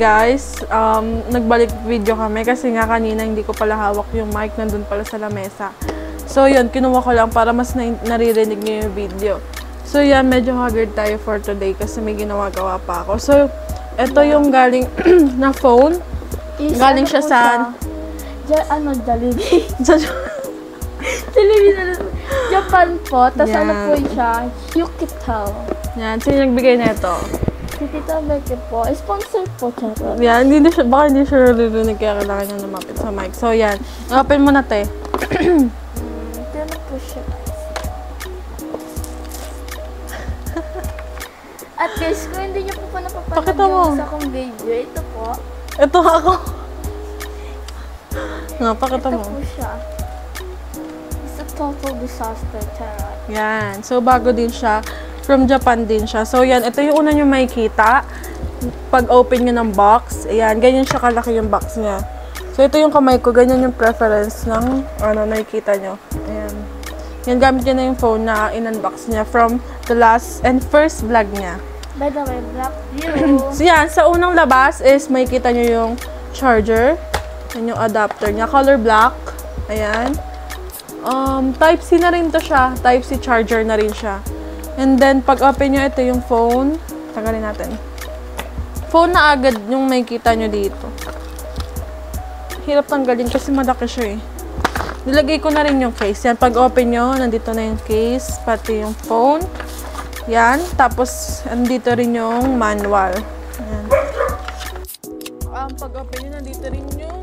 guys, nagbalik video kami kasi nga kanina hindi ko pala hawak yung mic, nandun pala sa lamesa. So yun, kinuha ko lang para mas naririnig niyo yung video. So yan, medyo haggard tayo for today kasi may ginawa-gawa pa ako. So, ito yung galing na phone. Galing siya sa... Jollibee. Jollibee na Japan po. Tapos ano po siya? Yukitel. Yan, sino nagbigay na ito? Si Tita Becky po. Sponsor po siya. Yan, baka hindi siya naririnig kaya kailangan niya lumapit sa mic. So yan, open mo na te. Ito na po siya. At guys, kung hindi niyo po pa napapanood yung sa akong video, ito po. Ito ako. Pakita mo. Ito po siya. It's a total disaster, charot. Yan. So, bago din siya. From Japan din siya. So, yan. Ito yung una nyo makikita. Pag open nyo ng box. Ayan. Ganyan siya kalaki yung box niya. So, ito yung kamay ko. Ganyan yung preference ng nakikita nyo. Ayan. Yan. Gamit nyo na yung phone na in-unbox niya from the last and first vlog niya. By the way, black view. So, yan. Sa unang labas is makikita nyo yung charger. Yan yung adapter niya. Color black. Ayan. Type-C na rin to siya. Type-C charger na rin siya. And then, pag open nyo, ito yung phone. Tanggalin natin. Phone na agad yung makikita nyo dito. Hirap tanggalin kasi malaki siya eh. Nilagay ko na rin yung case. Yan, pag open nyo, nandito na yung case. Pati yung phone. Yan. Tapos, nandito rin yung manual. Yan. Pag open nyo, nandito rin yung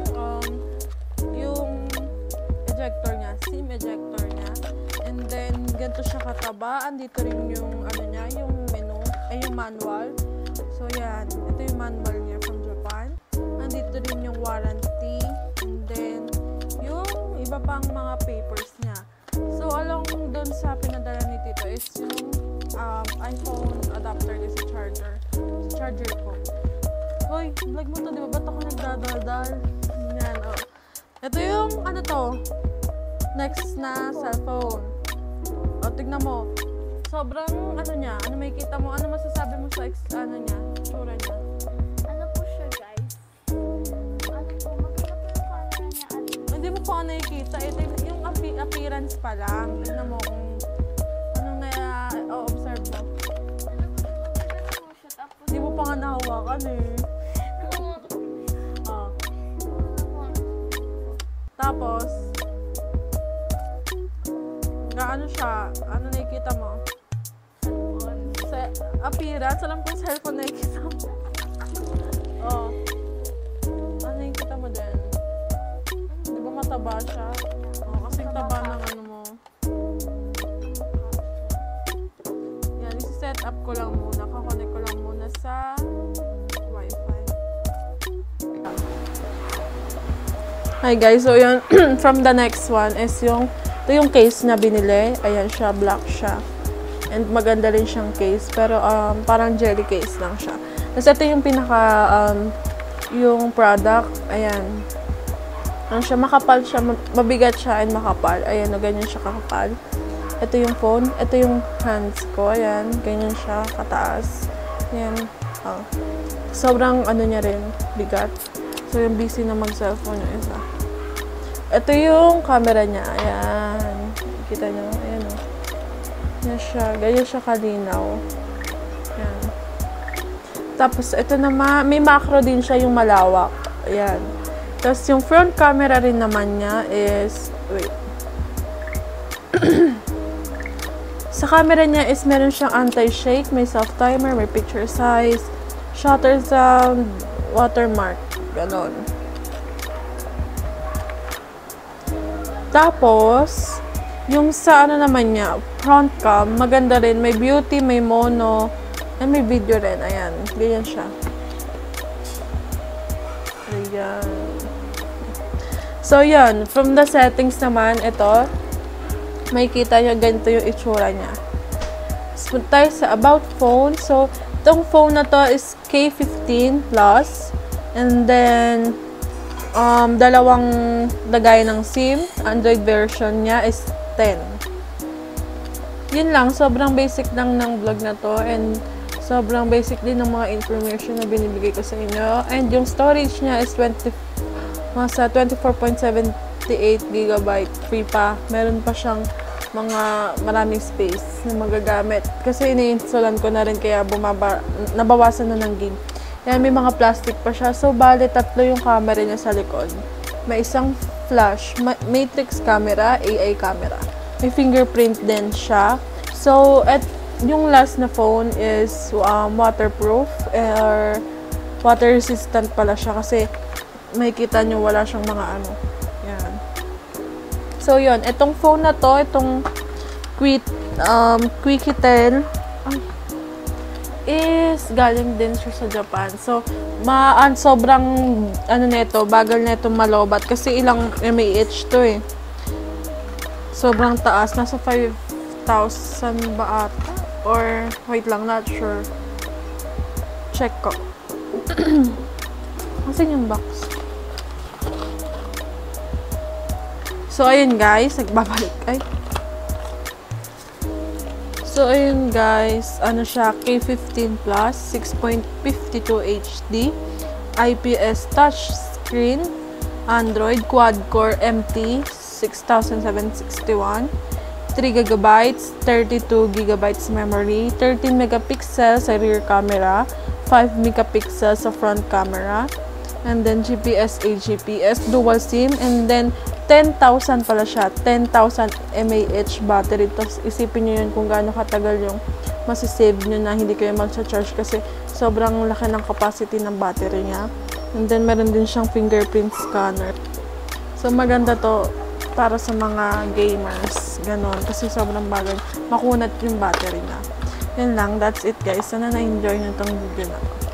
ejector niya, SIM ejector niya. And then, ganito siya kataba. Andito rin yung, yung menu, yung manual. So, yan. Ito yung manual niya from Japan. Andito rin yung warranty. And then, yung iba pang mga papers niya. So, along dun sa pinadala ni Tito is yung iPhone adapter niya sa charger. Sa charger ko. Hoy, vlog mo to, di ba? Ba't ako nagdadaldal? Yan, oh. Ito yung, next na cellphone. O, tignan mo. Sobrang, niya, makikita mo, masasabi mo sa, niya, tsura niya. Ano po siya, guys? Maganda po yung camera niya. Hindi mo pa nakikita. Ito yung appearance pa lang. Tignan mo kung, anong na-observe mo. Maganda po siya. Tapos, Hindi mo pa nga nahawakan eh. Tapos, siya, nakikita mo? cellphone. Sa appearance, alam kong cellphone nakikita mo. Oh. Nakikita mo din? Di ba mataba siya? Oh, kasing taba ng mo. Yan, isi-set up ko lang muna. Kakonect ko lang muna sa Wi-Fi. Hi guys, so yun, from the next one is ito yung case na binili. Ayan siya, black siya. And maganda rin siyang case, pero parang jelly case lang siya. Tapos ito yung pinaka, yung product. Ayan. Ano siya, makapal siya, mabigat siya and makapal. Ayan, ganyan siya kakapal. Ito yung phone. Ito yung hands ko. Ayan, ganyan siya, kataas. Ayan. Oh. Sobrang niya rin, bigat. So, yung busy na mag-cellphone yung isa. Ito yung camera niya. Ayan. Kita nyo. Ayan o. Ayan siya. Ganyan siya kalinaw. Ayan. Tapos, ito naman. May macro din siya yung malawak. Ayan. Tapos, yung front camera rin naman niya is... Wait. Sa camera niya is meron siyang anti-shake, may self-timer, may picture size, shutter sound, watermark. Ganon. Tapos, yung sa naman niya, front cam, maganda rin. May beauty, may mono, and may video rin. Ayan. Ganyan siya. Ayan. So, yan. From the settings naman, ito, may kita nyo, ganito yung itsura niya. So, tayo sa about phone. So, itong phone na to is K15 Plus. And then, dalawang lagay ng SIM. Android version niya is 10. Yun lang. Sobrang basic lang ng vlog na to. And Sobrang basic din ng mga information na binibigay ko sa inyo. And yung storage niya is nasa 24.78 gigabyte. Free pa. Meron pa siyang maraming space na magagamit. Kasi ini-installan ko na rin kaya nabawasan na ng gig. Yan, may mga plastic pa siya. So, bale, 3 yung camera niya sa likod. May isang flash, matrix camera, AI camera. May fingerprint din siya. So, yung last na phone is waterproof or water resistant pala siya kasi makikita nyo wala siyang mga ano. Yan. So, yun. Itong phone na to, itong Quikitel is galing din siya sa Japan. So, sobrang nito, bagal na itong malobat kasi ilang mAh to eh. Sobrang taas. Nasa 5,000 ba ata? Or, wait lang, not sure. Check ko. Asan yung box? So, ayun guys, nagbabalik. So, ayun guys, ano siya, K15 Plus, 6.52 HD, IPS touchscreen, Android, quad-core MT, 6761, 3GB, 32GB memory, 13 megapixels sa rear camera, 5 megapixels sa front camera, and then GPS, AGPS, dual SIM, and then 10,000 pala siya, 10,000 mAh battery. Tapos isipin nyo yun kung gaano katagal yung masisave nyo na hindi kayo mag-charge kasi sobrang laki ng capacity ng battery niya. And then meron din siyang fingerprint scanner. So maganda to para sa mga gamers, ganon, kasi sobrang bagal, makunat yung battery na. Yun lang, that's it guys. Sana na-enjoy nyo itong video na to.